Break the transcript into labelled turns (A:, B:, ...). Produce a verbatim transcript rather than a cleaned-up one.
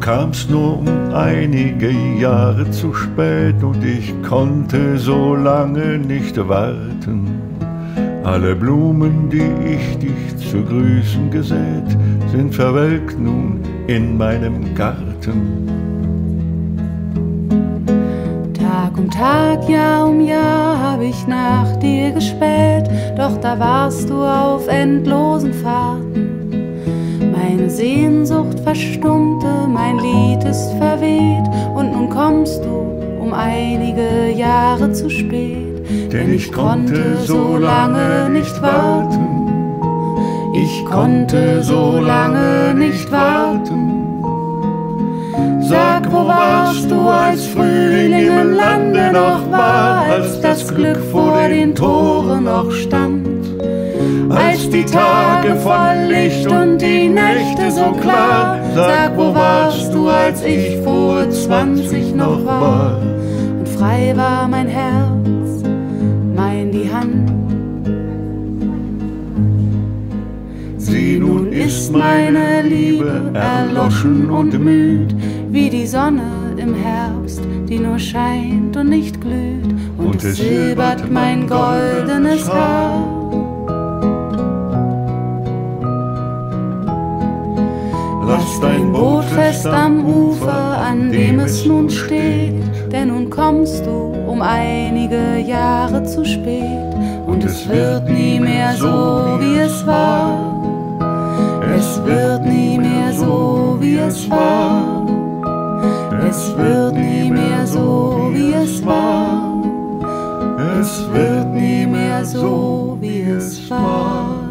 A: kamst nur um einige Jahre zu spät und ich konnte so lange nicht warten. Alle Blumen, die ich dich zu grüßen gesät, sind verwelkt nun in meinem Garten.
B: Tag um Tag, Jahr um Jahr hab ich nach dir gespäht, doch da warst du auf endlosen Fahrten. Meine Sehnsucht verstummte, mein Lied ist verweht, und nun kommst du um einige Jahre zu spät.
A: Denn ich konnte so lange nicht warten, ich konnte so lange nicht warten. Sag, wo warst du, als Frühling im Lande noch war, als das Glück vor den Toren noch stand? Als die Tage voll Licht und die Nächte so klar, sag, wo warst du, als ich vor zwanzig noch war?
B: Und frei war mein Herz, mein die Hand.
A: Sieh, nun ist meine Liebe erloschen und müd,
B: wie die Sonne im Herbst, die nur scheint und nicht glüht, und, und es silbert mein goldenes Haar.
A: Lass dein Boot fest am Ufer, an dem es nun steht,
B: denn nun kommst du um einige Jahre zu spät, und es wird nie mehr so, wie es war. Es wird nie mehr so, wie es war. Es wird nie mehr so, wie es war.
A: Es wird nie mehr so,
B: wie es war.